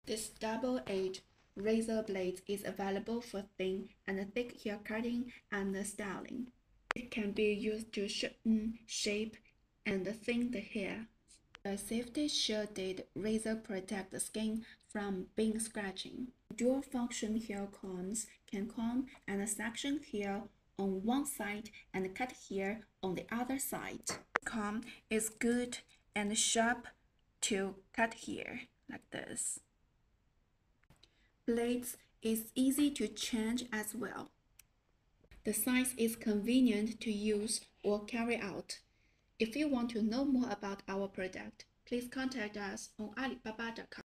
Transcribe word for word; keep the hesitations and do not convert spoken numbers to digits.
This double-edged razor blade is available for thin and thick hair cutting and styling. It can be used to shorten, shape, and thin the hair. The safety-shielded razor protects the skin from being scratching. Dual-function hair combs can comb and section hair on one side and cut hair on the other side. Comb is good and sharp to cut hair like this. Blades is easy to change as well. The size is convenient to use or carry out. If you want to know more about our product, please contact us on Alibaba dot com.